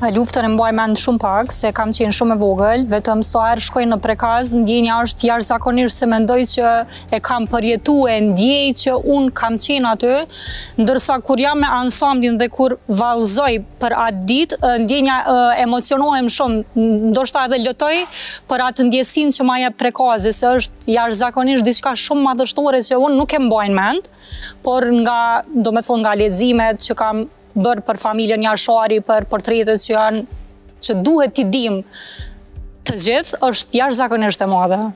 Luftën e mbaj mend shumë pak, se kam qenë shumë e vogël, vetëm sa herë shkoj në prekaz, ndjenja është jashtëzakonisht se mendoj që e kam përjetue, ndjej që unë kam qenë aty, ndërsa kur jam me ansamblin dhe kur vallëzoj për atë ditë, ndjenja emocionohem shumë, ndoshta edhe lëtoj për atë ndjesinë që ma jep prekazi, se është jashtëzakonisht diçka shumë madhështore që unë nuk e mbaj mend, por nga leximet që kam bërë për familjen Jashari, për portretet që duhet t'i dim të gjithë, është jashtëzakonisht e madhe.